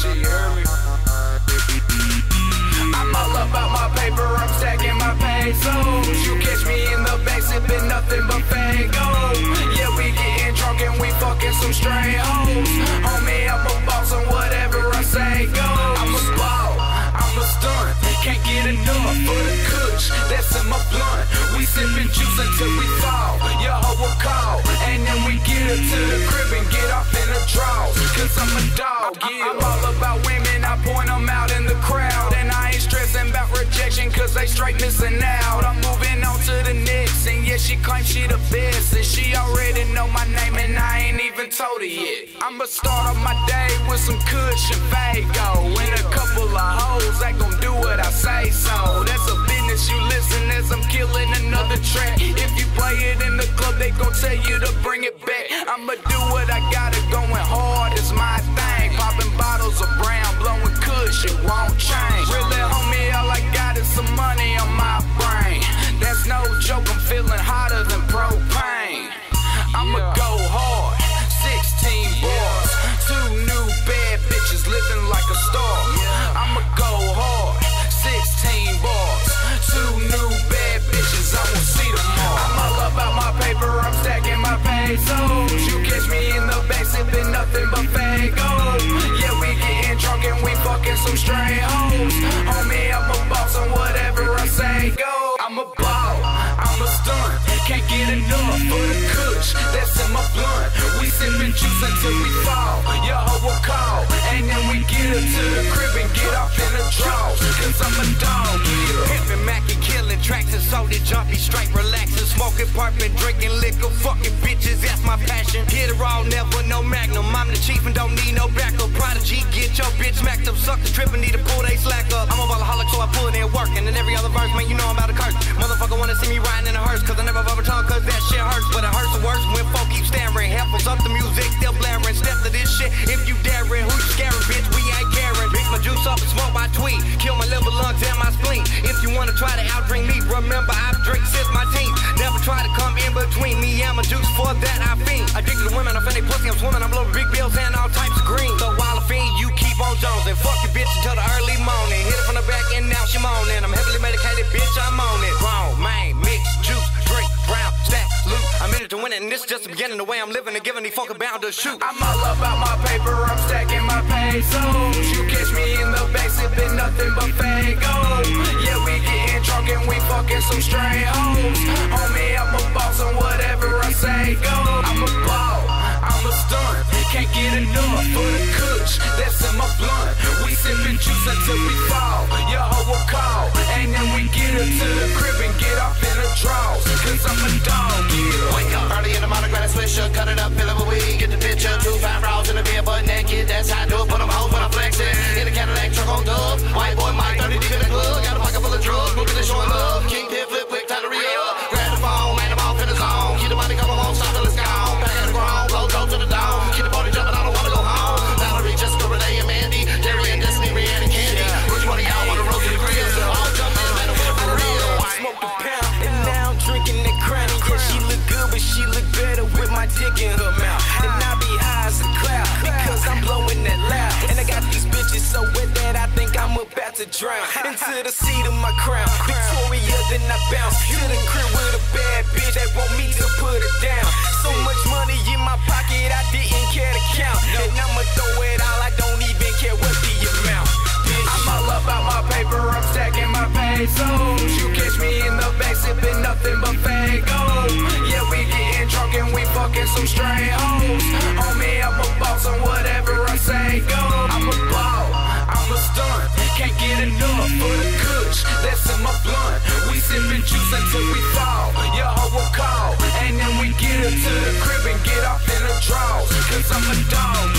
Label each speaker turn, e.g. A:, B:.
A: shit, you heard me? I'm all about my paper, I'm stacking my pesos. You catch me in the back sipping nothing but Fagos. Yeah, we getting drunk and we fucking some stray hoes. Homie, I'm a boss and whatever I say goes. I'm a ball, I'm a stunt, can't get enough for the kush that's in my blunt. We sipping juice until we fall, your hoe will call, and then we get her to the crib and get off in the draws. Cause I'm a dog, yeah. I'm all about women, I point them out in the crowd, and I ain't stressing about rejection cause they straight missing out. I'm moving on to the next, and yeah, she claims she the best, and she already know my name and I ain't even told her yet. I'ma start off my day with some kush and Fago, and a couple of hoes that gon' do what I say so. That's a business, you listen as I'm killing another track. If you play it in the club, they gon' tell you to bring it back. I'ma do what I gotta, going hard is my thing. Popping bottles of brown, blowing kush, it won't change. Really, homie, all I got is some money on my brain. That's no joke, I'm feeling hotter than propane. I'ma go hard, 16 bars, 2 new bad bitches living like a star. I'ma go hard, 16 bars, 2 new bad bitches, I won't see them all. I'm all about my paper, I'm stacking my pesos. You catch me in the back sipping nothing but Fagos. Yeah, we getting drunk and we fucking some stray hoes. Homie, I'm a boss and whatever I say go. I'm a ball, I'm a stunt, can't get enough for the kush that's in my blunt. We sipping juice until we fall, your hoe will call, and then we get her to the crib and get off in the draws. Cause I'm a dog, yeah.
B: Pimpin', mackin', killin' tracks and salty, jumpy, straight, relaxin', smoking, purpin', drinking liquor, fucking bitches, that's my passion. Hit her all, never no magnum. I'm the chief and don't need no backup. Prodigy, get your bitch smacked up. Suckers trippin', need to pull they slack up. I'm a ballaholic, so I pull it in work. And in every other verse, man, you know I'm about to curse. Motherfucker wanna see me riding in a hearse, cause I never ever tongue, cause that shit hurts. But it hurts the worst when folk keep staring. Headphones up, the music still blaring. Step to this shit if you daring. Who you scaring, bitch? We ain't caring. Mix my juice up and smoke my tweed. Kill my liver, lungs, and my spleen. If you wanna try to outdrink me, remember I've drank since my teens. Never try to come in between me and my juice, for that I fiend. Addicted to women, I'm finna pussy, I'm swimming, I'm blowing big bills and all types of green. So while I fiend, you keep on Jones and fuck your bitch until the early morning. Hit it from the back and now she moaning. I'm heavily medicated, bitch, I'm on it. Grown, man, mix, juice, drink, brown, stack, loot. I'm in it to win it, and this is just the beginning. The way I'm living and giving these fucking bound to shoot.
A: I'm all about my paper, I'm stacking my pesos. You catch me in the back sipping nothing but Fagos. Yeah, we getting drunk and we fucking some stray hoes. Homie, I'm a boss and whatever I say goes. I'm a ball, I'm a stunt, can't get enough for the kush that's in my blunt. We sipping juice until we fall, your hoe will call, and then we get her to the crib and get off in the draws. Cause I'm a dog, yeah.
C: Wake up early in the morning, grab a swisher, cut it up, fill up a weed, get the picture. 2 fine raws in the beer, butt naked, that's how I do it. Put them hoes when I'm flexing. In a Cadillac, truck on dub. White boy Mike, 30 deep in the club. Got a pocket full of drugs, moving and showing love. Kingpin, flip quick, time to re-up. Grab the phone, man, I'm off in the zone. Keep the money coming, won't stop till it's gone. Back at the ground, blow dope to the dome. Keep the party jumping, I don't wanna go home. Valerie, Jessica, Renee, and Mandy. Jerry and Destiny, Rihanna, and Candy. Which one of y'all wanna roll to the crib? All jump in, man, I'm for real.
B: Smoked a pound, and now I'm drinking that crown. Yeah, she look good, but she look better with my dick in her mouth. And I be high as a cloud, because I'm blowing that loud. And I got these bitches so wet that I think I'm about to drown. Into the seat of my crown, Victoria, then I bounce to the crib with a bad bitch that want me to put it down. So much money in my pocket, I didn't care to count. And I'ma throw it all, I don't even care what the amount.
A: I'm all about my paper, I'm stacking my pesos. You catch me in the back sipping nothing but Fagos. Yeah, we getting drunk and we fucking some stray hoes. Homie, I'm a boss and whatever I say goes. I'm a ball, I'm a stunt, can't get enough for the kush that's in my blunt. We sipping juice until we fall, your hoe will call, and then we get her to the crib and get off in the draws. Cause I'm a dog.